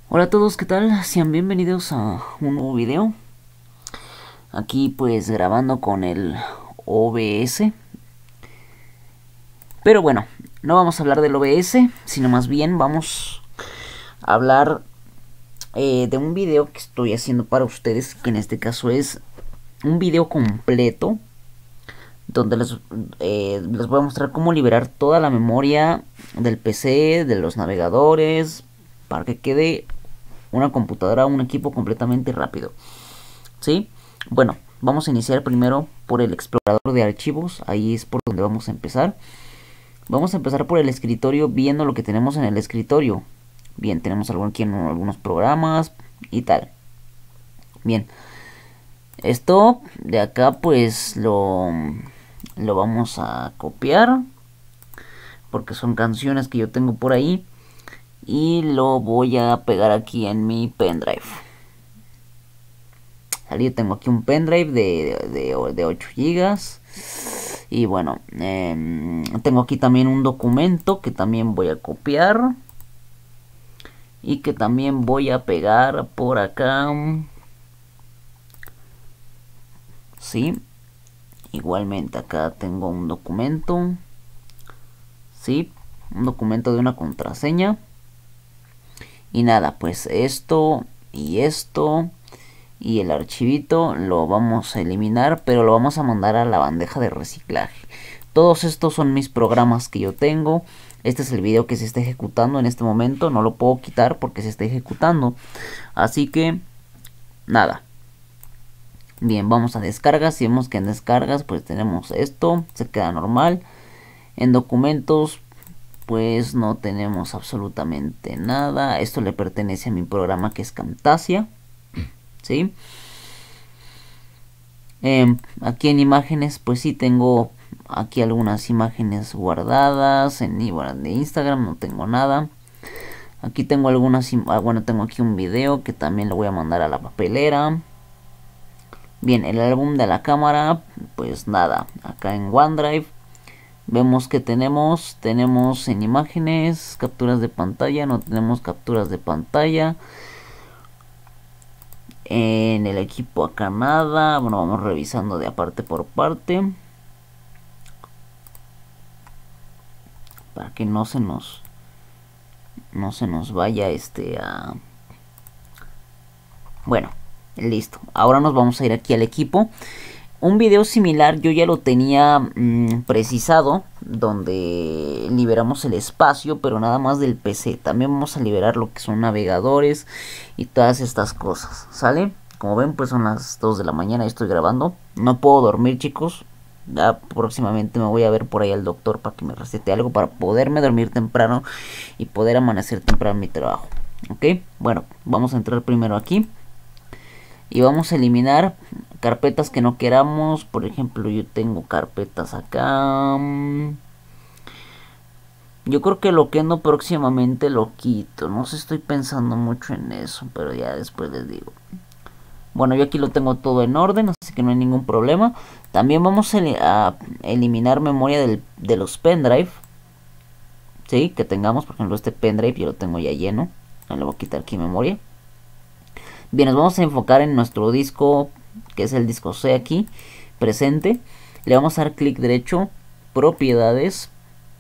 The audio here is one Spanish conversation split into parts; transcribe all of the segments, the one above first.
Hola a todos, ¿qué tal? Sean bienvenidos a un nuevo video. Aquí pues grabando con el OBS. Pero bueno, no vamos a hablar del OBS, sino más bien vamos a hablar de un video que estoy haciendo para ustedes, que en este caso es un video completo, donde les voy a mostrar cómo liberar toda la memoria del PC, de los navegadores, para que quede una computadora, un equipo completamente rápido. ¿Sí? Bueno, vamos a iniciar primero por el explorador de archivos. Ahí es por donde vamos a empezar. Vamos a empezar por el escritorio, viendo lo que tenemos en el escritorio. Bien, tenemos aquí algunos programas y tal. Bien, esto de acá pues lo vamos a copiar, porque son canciones que yo tengo por ahí, y lo voy a pegar aquí en mi pendrive. Yo tengo aquí un pendrive de 8 gigas. Y bueno, tengo aquí también un documento que también voy a copiar. Y que también voy a pegar por acá. Sí. Igualmente acá tengo un documento. Sí. Un documento de una contraseña. Y nada, pues esto y esto y el archivito lo vamos a eliminar, pero lo vamos a mandar a la bandeja de reciclaje. Todos estos son mis programas que yo tengo. Este es el video que se está ejecutando en este momento. No lo puedo quitar porque se está ejecutando. Así que nada. Bien, vamos a descargas. Si vemos que en descargas pues tenemos esto, se queda normal. En documentos pues no tenemos absolutamente nada. Esto le pertenece a mi programa, que es Camtasia. ¿Sí? Aquí en imágenes pues sí tengo aquí algunas imágenes guardadas. De Instagram no tengo nada. Aquí tengo algunas, bueno, tengo aquí un video que también lo voy a mandar a la papelera. Bien, el álbum de la cámara, pues nada, acá en OneDrive vemos que tenemos en imágenes capturas de pantalla, no tenemos capturas de pantalla. En el equipo acá nada. Bueno, vamos revisando de aparte por parte, para que no se nos vaya a... Bueno, listo. Ahora nos vamos a ir aquí al equipo. Un video similar yo ya lo tenía precisado, donde liberamos el espacio, pero nada más del PC. También vamos a liberar lo que son navegadores y todas estas cosas, ¿sale? Como ven, pues son las 2 de la mañana y estoy grabando. No puedo dormir, chicos. Ya próximamente me voy a ver por ahí al doctor para que me recete algo, para poderme dormir temprano y poder amanecer temprano en mi trabajo. Ok, bueno, vamos a entrar primero aquí. Y vamos a eliminar carpetas que no queramos. Por ejemplo, yo tengo carpetas acá. Yo creo que lo que no próximamente lo quito. No sé, estoy pensando mucho en eso, pero ya después les digo. Bueno, yo aquí lo tengo todo en orden, así que no hay ningún problema. También vamos a eliminar memoria de los pendrive. Sí, que tengamos, por ejemplo, este pendrive yo lo tengo ya lleno. No le voy a quitar aquí memoria. Bien, nos vamos a enfocar en nuestro disco, que es el disco C aquí, presente. Le vamos a dar clic derecho, propiedades.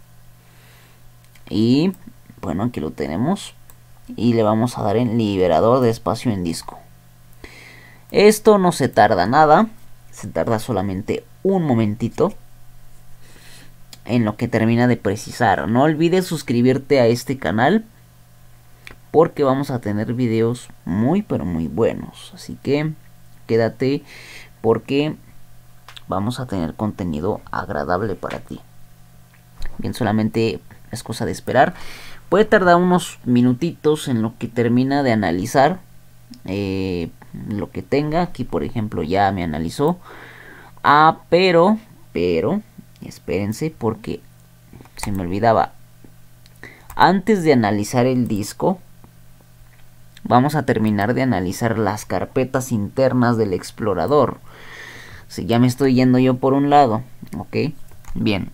Y bueno, aquí lo tenemos. Y le vamos a dar en liberador de espacio en disco. Esto no se tarda nada, se tarda solamente un momentito en lo que termina de precisar. No olvides suscribirte a este canal, porque vamos a tener videos muy pero muy buenos. Así que quédate, porque vamos a tener contenido agradable para ti. Bien, solamente es cosa de esperar. Puede tardar unos minutitos en lo que termina de analizar lo que tenga. Aquí por ejemplo ya me analizó. Pero espérense, porque se me olvidaba. Antes de analizar el disco, vamos a terminar de analizar las carpetas internas del explorador. Si ya me estoy yendo yo por un lado, ok, bien.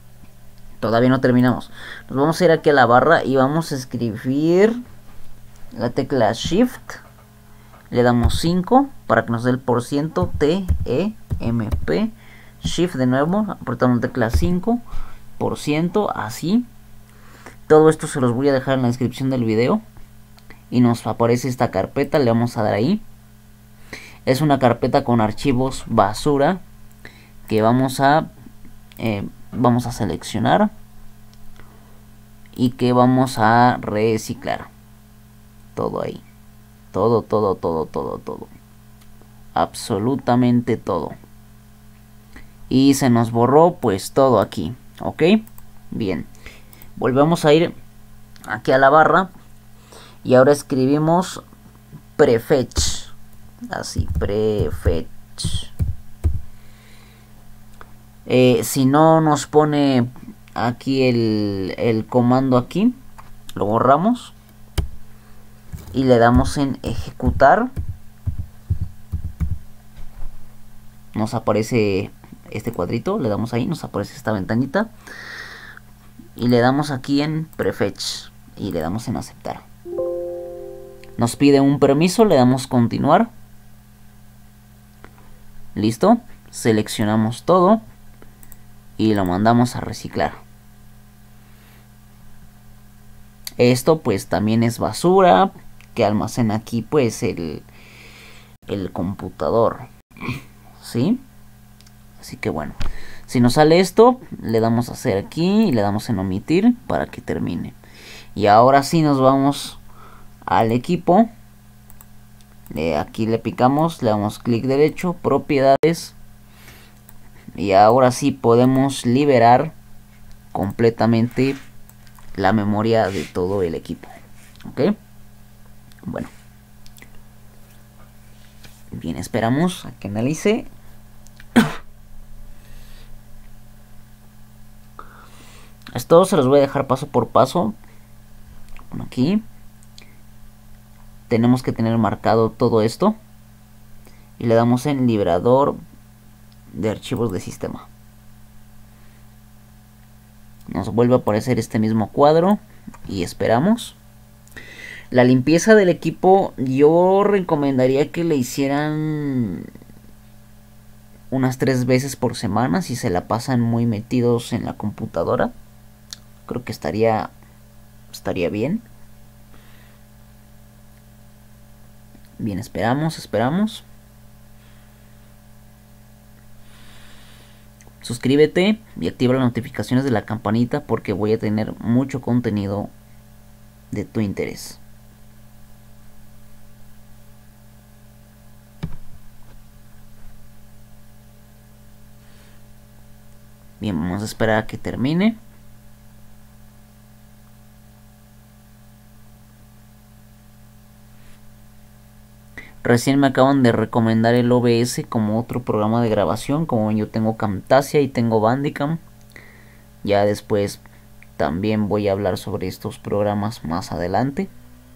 Todavía no terminamos. Nos vamos a ir aquí a la barra y vamos a escribir la tecla Shift, le damos 5 para que nos dé el %, TEMP, Shift de nuevo, apretamos la tecla 5, así. Todo esto se los voy a dejar en la descripción del video. Y nos aparece esta carpeta, le vamos a dar ahí. Es una carpeta con archivos basura que vamos a seleccionar y que vamos a reciclar. Todo ahí. Todo. Absolutamente todo. Y se nos borró pues todo aquí. Ok. Bien. Volvemos a ir aquí a la barra. Y ahora escribimos prefetch. Así, prefetch. Si no nos pone aquí el comando aquí, lo borramos. Y le damos en ejecutar. Nos aparece este cuadrito, le damos ahí, nos aparece esta ventanita. Y le damos aquí en prefetch. Y le damos en aceptar. Nos pide un permiso, le damos continuar. Listo. Seleccionamos todo. Y lo mandamos a reciclar. Esto pues también es basura que almacena aquí pues el computador. ¿Sí? Así que bueno. Si nos sale esto, le damos a hacer aquí y le damos en omitir para que termine. Y ahora sí nos vamos al equipo. Aquí le picamos, le damos clic derecho, propiedades. Y ahora sí podemos liberar completamente la memoria de todo el equipo. Ok. Bueno. Bien, esperamos a que analice. Esto se los voy a dejar paso por paso. Aquí tenemos que tener marcado todo esto y le damos en liberador de archivos de sistema. Nos vuelve a aparecer este mismo cuadro y esperamos. La limpieza del equipo yo recomendaría que le hicieran unas 3 veces por semana si se la pasan muy metidos en la computadora. Creo que estaría bien. Bien, esperamos. Suscríbete y activa las notificaciones de la campanita porque voy a tener mucho contenido de tu interés. Bien, vamos a esperar a que termine. Recién me acaban de recomendar el OBS como otro programa de grabación. Como yo tengo Camtasia y tengo Bandicam. Ya después también voy a hablar sobre estos programas más adelante.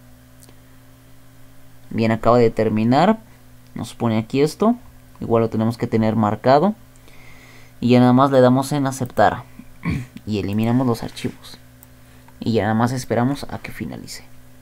Bien, acaba de terminar. Nos pone aquí esto. Igual lo tenemos que tener marcado. Y ya nada más le damos en aceptar. Y eliminamos los archivos. Y ya nada más esperamos a que finalice.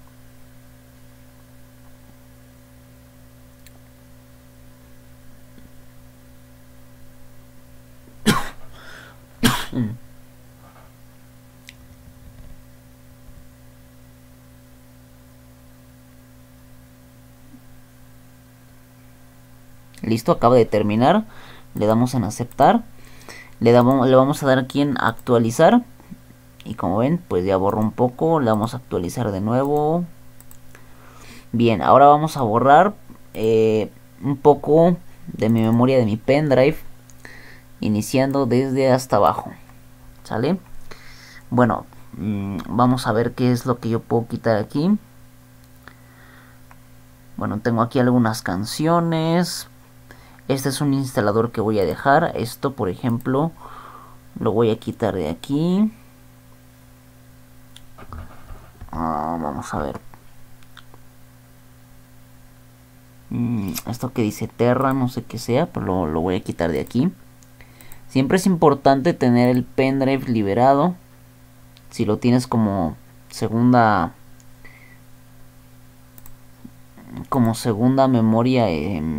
Listo, acaba de terminar. Le damos en aceptar. Le vamos a dar aquí en actualizar. Y como ven, pues ya borró un poco. Le vamos a actualizar de nuevo. Bien, ahora vamos a borrar un poco de mi memoria de mi pendrive. Iniciando desde hasta abajo. ¿Sale? Bueno, vamos a ver qué es lo que yo puedo quitar aquí. Bueno, tengo aquí algunas canciones. Este es un instalador que voy a dejar. Esto, por ejemplo, lo voy a quitar de aquí. Vamos a ver. Esto que dice Terra, no sé qué sea, pero lo voy a quitar de aquí. Siempre es importante tener el pendrive liberado. Si lo tienes como segunda como segunda memoria.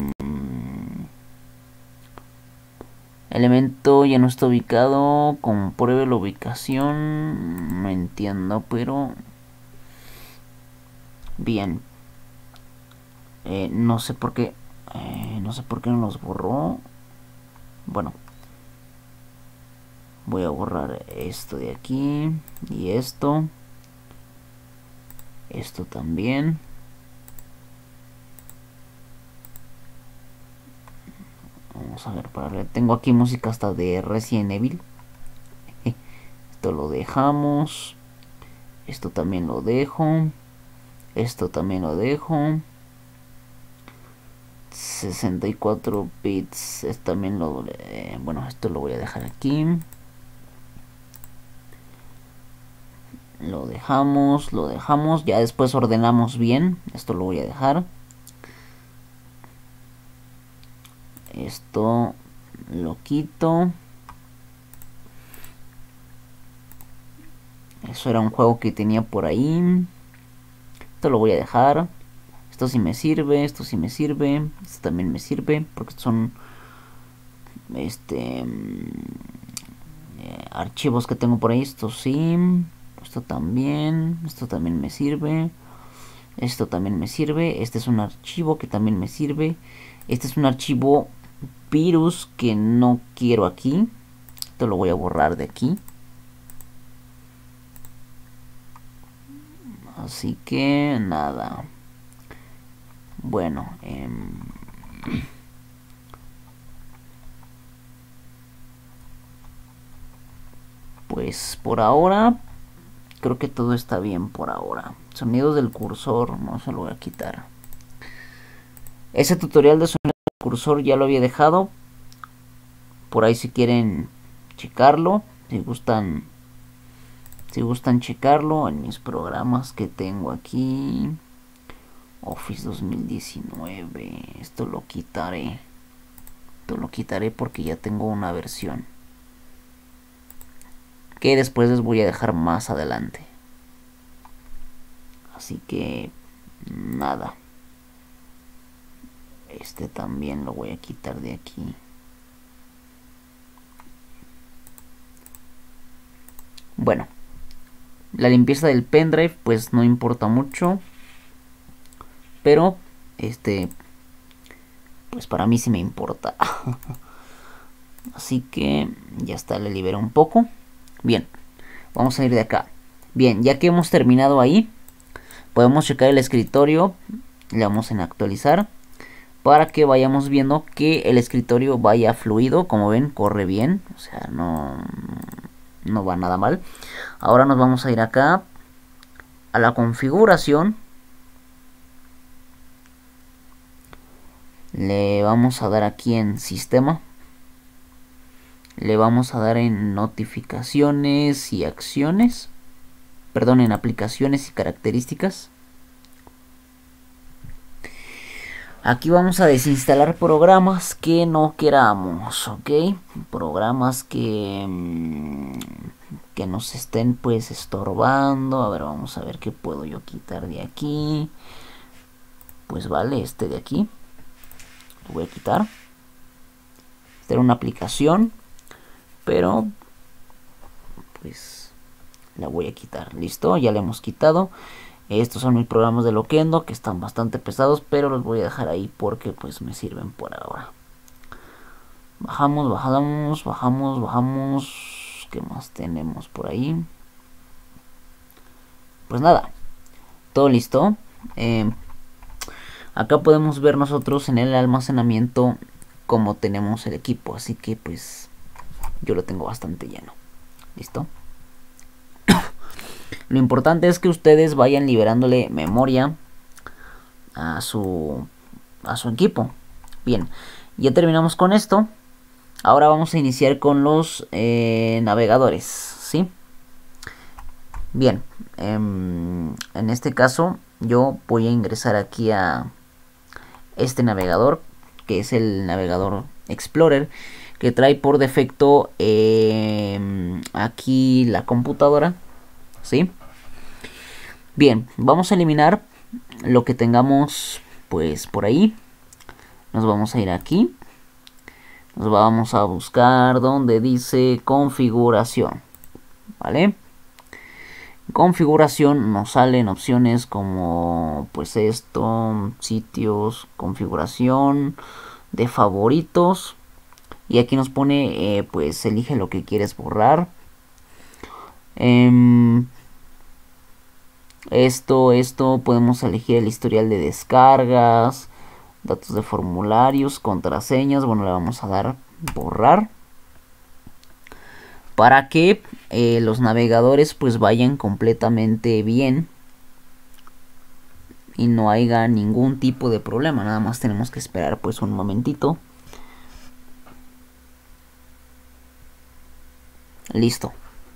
Elemento ya no está ubicado. Compruebe la ubicación. No entiendo, pero bien. No sé por qué. No sé por qué no los borró. Bueno, voy a borrar esto de aquí y esto también. Vamos a ver, para ver. Tengo aquí música hasta de Resident Evil. Esto lo dejamos. Esto también lo dejo. Esto también lo dejo. 64 bits. Esto también lo... bueno, esto lo voy a dejar aquí. Lo dejamos. Ya después ordenamos bien. Esto lo voy a dejar. Esto lo quito. Eso era un juego que tenía por ahí. Esto lo voy a dejar. Esto sí me sirve. Esto sí me sirve. Esto también me sirve. Porque son... archivos que tengo por ahí. Esto sí. Esto también me sirve. Esto también me sirve. Este es un archivo que también me sirve. Este es un archivo virus que no quiero aquí. Esto lo voy a borrar de aquí. Así que nada. Bueno, pues por ahora creo que todo está bien por ahora. Sonidos del cursor, no se lo voy a quitar. Ese tutorial de sonidos del cursor ya lo había dejado. Por ahí si quieren checarlo, si gustan checarlo en mis programas que tengo aquí. Office 2019. Esto lo quitaré porque ya tengo una versión que después les voy a dejar más adelante. Así que nada. Este también lo voy a quitar de aquí. Bueno, la limpieza del pendrive pues no importa mucho, pero pues para mí sí me importa. Así que ya está, le libero un poco. Bien, vamos a ir de acá. Bien, ya que hemos terminado ahí, podemos checar el escritorio. Le damos en actualizar para que vayamos viendo que el escritorio vaya fluido. Como ven, corre bien, o sea, no va nada mal. Ahora nos vamos a ir acá a la configuración. Le vamos a dar aquí en sistema. Le vamos a dar en notificaciones y acciones. Perdón, en aplicaciones y características. Aquí vamos a desinstalar programas que no queramos, ¿ok? Programas que nos estén pues estorbando. A ver, vamos a ver qué puedo yo quitar de aquí. Pues vale, este de aquí lo voy a quitar. Esta era una aplicación, pero pues la voy a quitar. Listo, ya la hemos quitado. Estos son mis programas de Loquendo que están bastante pesados, pero los voy a dejar ahí porque pues me sirven por ahora. Bajamos. ¿Qué más tenemos por ahí? Pues nada, todo listo. Acá podemos ver nosotros en el almacenamiento cómo tenemos el equipo, así que pues yo lo tengo bastante lleno. ¿Listo? Lo importante es que ustedes vayan liberándole memoria a su equipo. Bien, ya terminamos con esto. Ahora vamos a iniciar con los navegadores, ¿sí? Bien, en este caso yo voy a ingresar aquí a este navegador, que es el navegador Explorer, que trae por defecto aquí la computadora, ¿sí? Bien, vamos a eliminar lo que tengamos pues por ahí nos vamos a ir aquí. Nos vamos a buscar donde dice configuración, ¿vale? Configuración nos salen opciones como pues esto, sitios, configuración de favoritos, y aquí nos pone pues elige lo que quieres borrar. Esto podemos elegir el historial de descargas, datos de formularios, contraseñas. Bueno, le vamos a dar borrar para que los navegadores pues vayan completamente bien y no haya ningún tipo de problema. Nada más tenemos que esperar pues un momentito. Listo.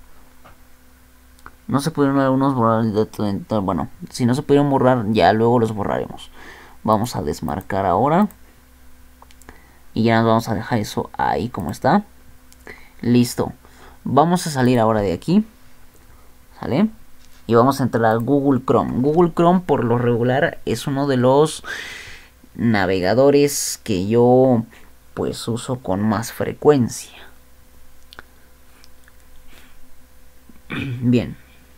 No se pudieron algunos borrar. Bueno, si no se pudieron borrar, ya luego los borraremos. Vamos a desmarcar ahora. Y ya nos vamos a dejar eso ahí como está. Listo. Vamos a salir ahora de aquí. ¿Sale? Y vamos a entrar a Google Chrome. Google Chrome por lo regular es uno de los navegadores que yo pues uso con más frecuencia. Bien.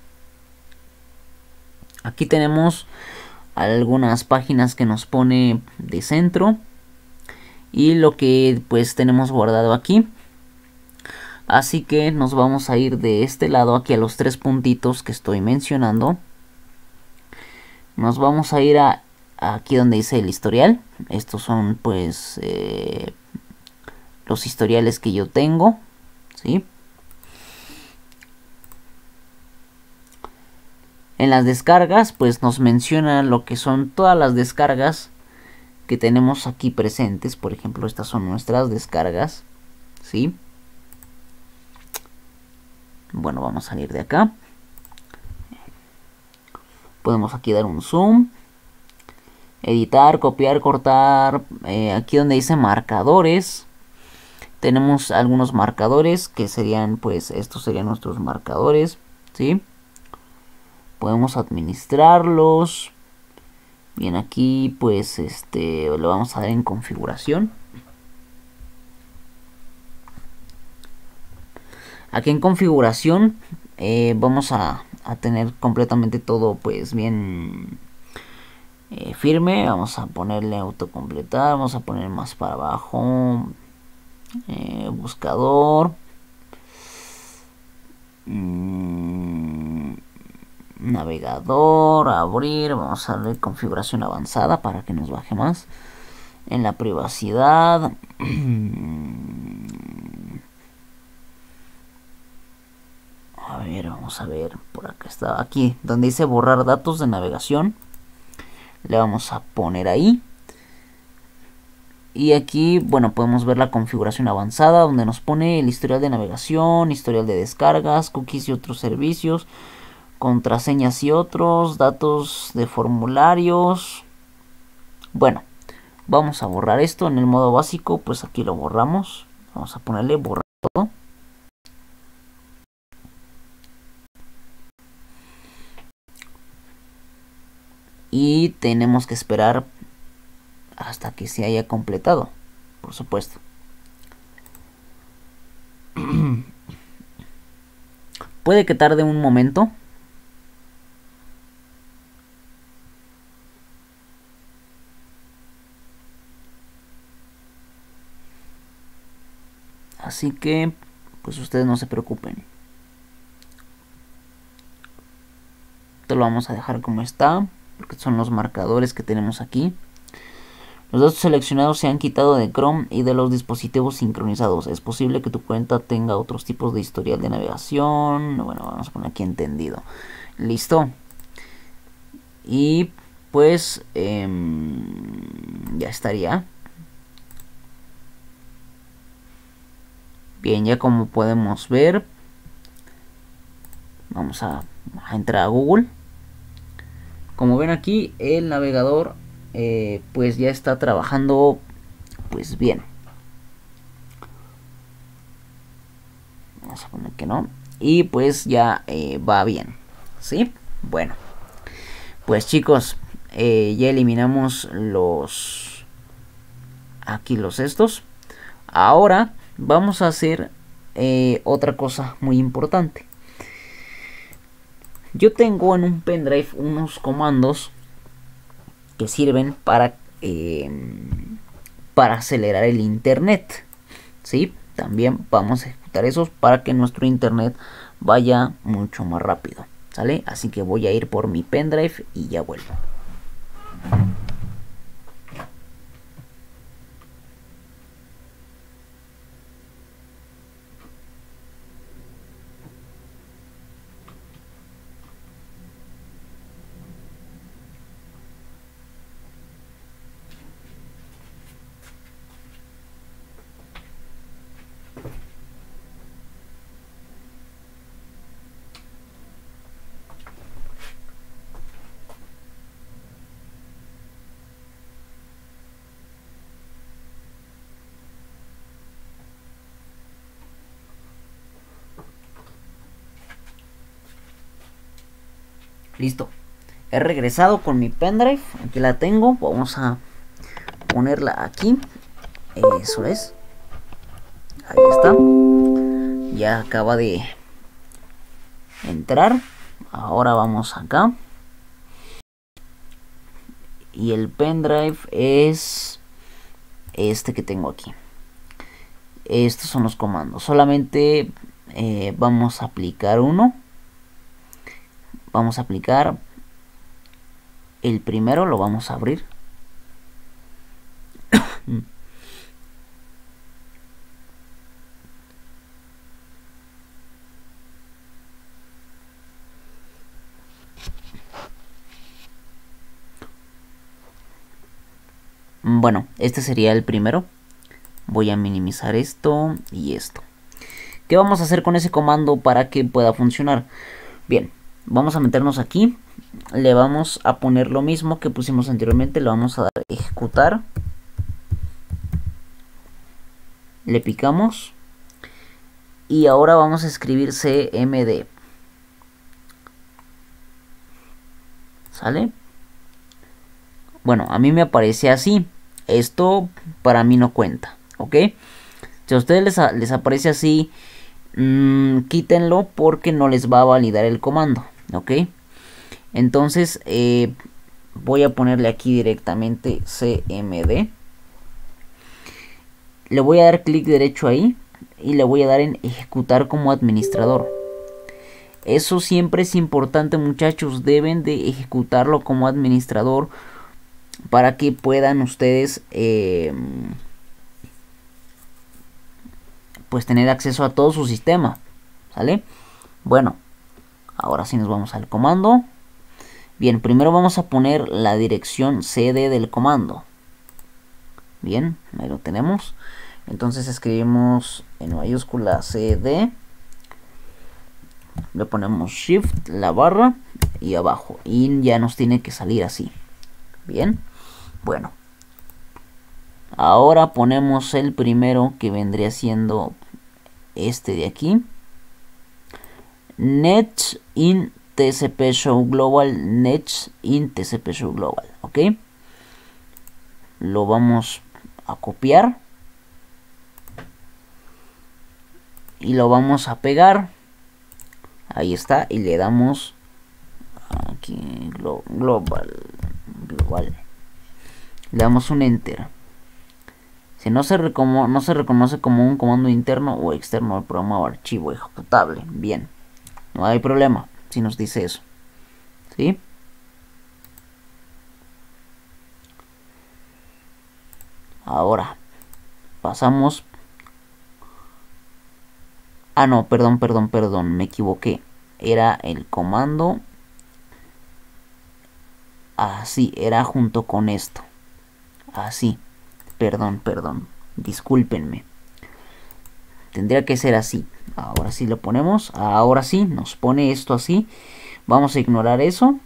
Aquí tenemos algunas páginas que nos pone de centro y lo que pues tenemos guardado aquí. Así que nos vamos a ir de este lado aquí a los tres puntitos que estoy mencionando. Nos vamos a ir a aquí donde dice el historial. Estos son pues los historiales que yo tengo, ¿sí? En las descargas pues nos menciona lo que son todas las descargas que tenemos aquí presentes. Por ejemplo, estas son nuestras descargas, ¿sí? Bueno, vamos a salir de acá. Podemos aquí dar un zoom, editar, copiar, cortar. Aquí donde dice marcadores, tenemos algunos marcadores que serían pues estos serían nuestros marcadores, ¿sí? Podemos administrarlos. Bien, aquí pues lo vamos a dar en configuración. Aquí en configuración vamos a tener completamente todo pues bien firme. Vamos a ponerle autocompletar, vamos a poner más para abajo, buscador, navegador, abrir. Vamos a darle configuración avanzada para que nos baje más. En la privacidad, a ver, vamos a ver, por acá está, aquí donde dice borrar datos de navegación, le vamos a poner ahí. Y aquí, bueno, podemos ver la configuración avanzada donde nos pone el historial de navegación, historial de descargas, cookies y otros servicios, contraseñas y otros, datos de formularios. Bueno, vamos a borrar esto en el modo básico, pues aquí lo borramos. Vamos a ponerle borrar todo. Y tenemos que esperar hasta que se haya completado, por supuesto. Puede que tarde un momento. Así que, pues ustedes no se preocupen. Esto lo vamos a dejar como está, porque son los marcadores que tenemos aquí. Los datos seleccionados se han quitado de Chrome y de los dispositivos sincronizados. Es posible que tu cuenta tenga otros tipos de historial de navegación. Bueno, vamos a poner aquí entendido. Listo. Y pues ya estaría. Bien, ya como podemos ver, vamos a entrar a Google. Como ven aquí, el navegador pues ya está trabajando pues bien. Vamos a poner que no. Y pues ya va bien, ¿sí? Bueno, pues chicos, ya eliminamos los estos. Ahora vamos a hacer otra cosa muy importante. Yo tengo en un pendrive unos comandos que sirven para acelerar el internet, ¿sí? También vamos a ejecutar esos para que nuestro internet vaya mucho más rápido, ¿sale? Así que voy a ir por mi pendrive y ya vuelvo. Listo, he regresado con mi pendrive, aquí la tengo, vamos a ponerla aquí, eso es, ahí está, ya acaba de entrar. Ahora vamos acá y el pendrive es este que tengo aquí. Estos son los comandos, solamente vamos a aplicar uno. Vamos a aplicar el primero, lo vamos a abrir. Bueno, este sería el primero. Voy a minimizar esto y esto. ¿Qué vamos a hacer con ese comando para que pueda funcionar? Bien, vamos a meternos aquí. Le vamos a poner lo mismo que pusimos anteriormente. Le vamos a dar a ejecutar. Le picamos. Y ahora vamos a escribir cmd. ¿Sale? Bueno, a mí me aparece así. Esto para mí no cuenta, ¿ok? Si a ustedes les aparece así, quítenlo porque no les va a validar el comando, ¿ok? Entonces voy a ponerle aquí directamente cmd. Le voy a dar clic derecho ahí y le voy a dar en ejecutar como administrador. Eso siempre es importante, muchachos, deben de ejecutarlo como administrador para que puedan ustedes pues tener acceso a todo su sistema, ¿sale? Bueno, ahora sí nos vamos al comando. Bien, primero vamos a poner la dirección cd del comando. Bien, ahí lo tenemos. Entonces escribimos en mayúscula cd, le ponemos shift, la barra y abajo, y ya nos tiene que salir así. Bien, bueno, ahora ponemos el primero, que vendría siendo este de aquí, net in tcp show global, net in tcp show global, ok. Lo vamos a copiar y lo vamos a pegar. Ahí está, y le damos aquí global. Le damos un enter. Si no se reconoce como un comando interno o externo del programa o archivo ejecutable. Bien, no hay problema si nos dice eso, ¿sí? Ahora pasamos. Ah, no, perdón, me equivoqué. Era el comando así, era junto con esto. Así. Perdón, discúlpenme. Tendría que ser así. Ahora sí lo ponemos. Ahora sí, nos pone esto así. Vamos a ignorar eso.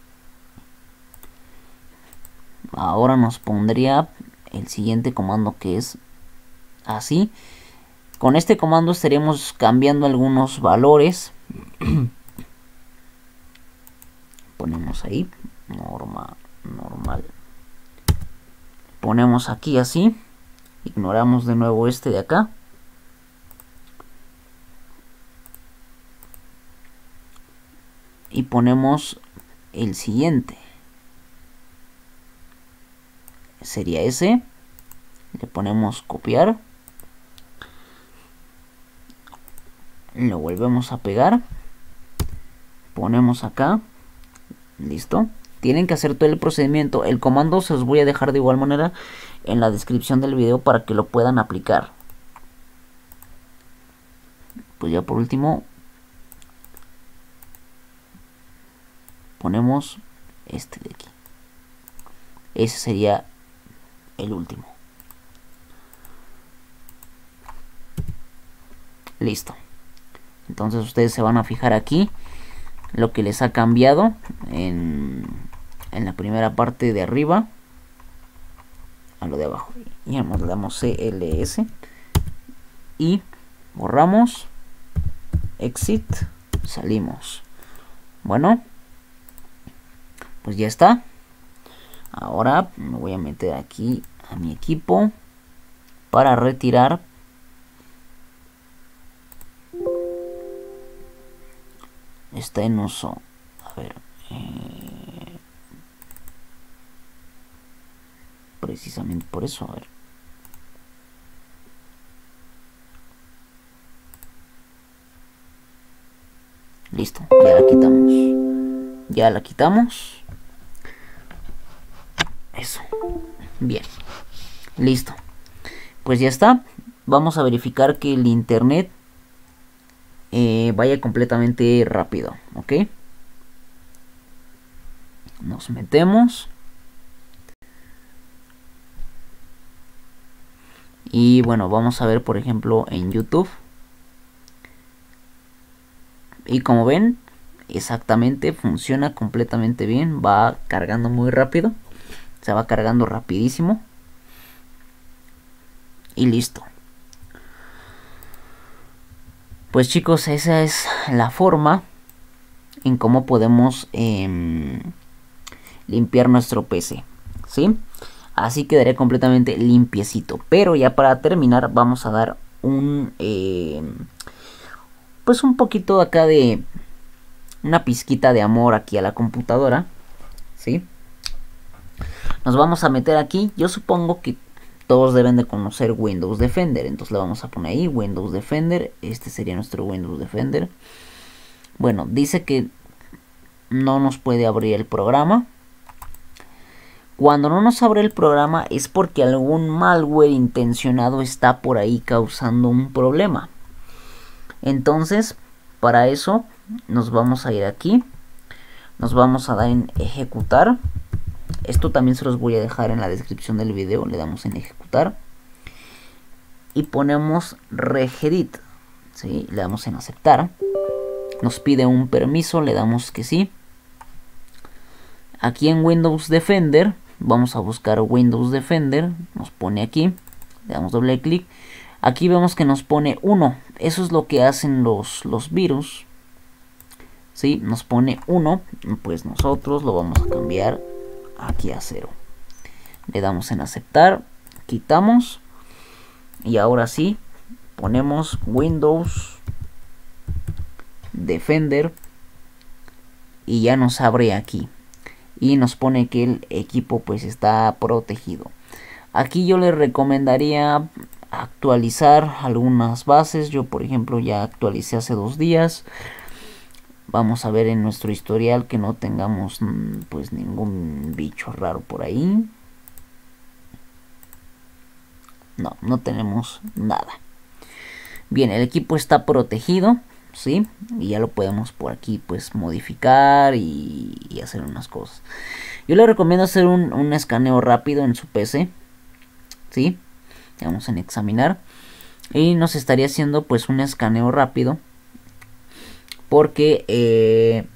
Ahora nos pondría el siguiente comando, que es así. Con este comando estaríamos cambiando algunos valores. Ponemos ahí normal normal. Ponemos aquí así, ignoramos de nuevo este de acá. Y ponemos el siguiente. Sería ese. Le ponemos copiar. Lo volvemos a pegar. Ponemos acá. Listo. Tienen que hacer todo el procedimiento. El comando se los voy a dejar de igual manera en la descripción del video para que lo puedan aplicar. Pues ya por último ponemos este de aquí. Ese sería el último. Listo. Entonces ustedes se van a fijar aquí lo que les ha cambiado en la primera parte de arriba a lo de abajo. Y le damos CLS y borramos, exit, salimos. Bueno, pues ya está. Ahora me voy a meter aquí a mi equipo para retirar está en uso. A ver, precisamente por eso, a ver. Listo, ya la quitamos. Ya la quitamos. Eso. Bien. Listo. Pues ya está. Vamos a verificar que el internet vaya completamente rápido. Ok. Nos metemos. Y bueno, vamos a ver por ejemplo en YouTube. Y como ven, exactamente funciona completamente bien. Va cargando muy rápido. Se va cargando rapidísimo. Y listo. Pues chicos, esa es la forma en cómo podemos limpiar nuestro PC. ¿Sí? Así quedaría completamente limpiecito. Pero ya para terminar vamos a dar un... pues un poquito acá de... una pizquita de amor aquí a la computadora. ¿Sí? Nos vamos a meter aquí. Yo supongo que todos deben de conocer Windows Defender. Entonces le vamos a poner ahí Windows Defender. Este sería nuestro Windows Defender. Bueno, dice que no nos puede abrir el programa. Cuando no nos abre el programa es porque algún malware intencionado está por ahí causando un problema. Entonces, para eso nos vamos a ir aquí. Nos vamos a dar en ejecutar. Esto también se los voy a dejar en la descripción del video. Le damos en ejecutar. Y ponemos regedit. ¿Sí? Le damos en aceptar. Nos pide un permiso. Le damos que sí. Aquí en Windows Defender. Vamos a buscar Windows Defender. Nos pone aquí. Le damos doble clic. Aquí vemos que nos pone 1. Eso es lo que hacen los virus. ¿Sí? Nos pone 1. Pues nosotros lo vamos a cambiar aquí a 0. Le damos en aceptar. Quitamos. Y ahora sí. Ponemos Windows Defender. Y ya nos abre aquí. Y nos pone que el equipo pues está protegido. Aquí yo les recomendaría actualizar algunas bases. Yo por ejemplo ya actualicé hace 2 días. Vamos a ver en nuestro historial que no tengamos pues ningún bicho raro por ahí. No, no tenemos nada. Bien, el equipo está protegido, ¿sí? Y ya lo podemos por aquí pues modificar y hacer unas cosas. Yo le recomiendo hacer un escaneo rápido en su PC, ¿sí? Vamos en examinar. Y nos estaría haciendo pues un escaneo rápido. Porque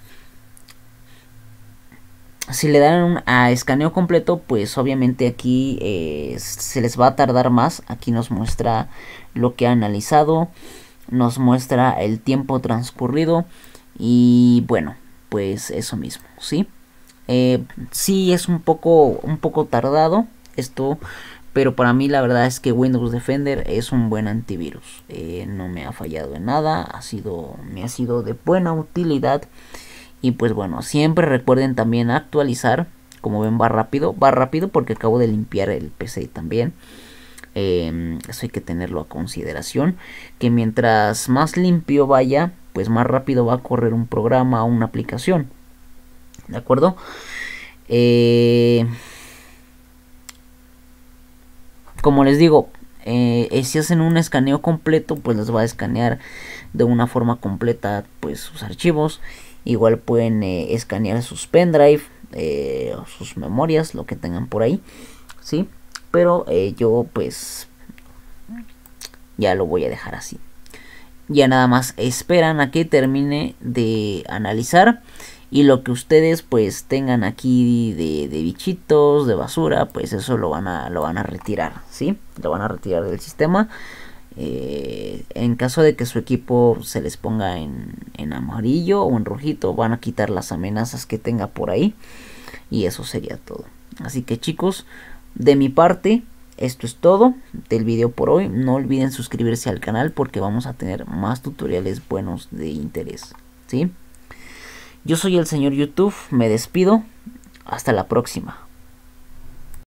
si le dan a escaneo completo, pues obviamente aquí se les va a tardar más. Aquí nos muestra lo que ha analizado, nos muestra el tiempo transcurrido y bueno, pues eso mismo, ¿sí? Sí es un poco tardado esto, pero para mí la verdad es que Windows Defender es un buen antivirus. No me ha fallado en nada, me ha sido de buena utilidad. Y pues bueno, siempre recuerden también actualizar. Como ven, va rápido porque acabo de limpiar el PC también. Eso hay que tenerlo a consideración, que mientras más limpio vaya, pues más rápido va a correr un programa o una aplicación. ¿De acuerdo? Como les digo, si hacen un escaneo completo, pues les va a escanear de una forma completa pues sus archivos. Igual pueden escanear sus pendrive, sus memorias, lo que tengan por ahí, ¿sí? Pero yo pues ya lo voy a dejar así. Ya nada más esperan a que termine de analizar. Y lo que ustedes pues tengan aquí de bichitos, de basura, pues eso lo van a retirar, ¿sí? Lo van a retirar del sistema. En caso de que su equipo se les ponga en amarillo o en rojito, van a quitar las amenazas que tenga por ahí. Y eso sería todo. Así que chicos, de mi parte, esto es todo del video por hoy. No olviden suscribirse al canal porque vamos a tener más tutoriales buenos de interés, ¿sí? Yo soy el señor YouTube, me despido, hasta la próxima.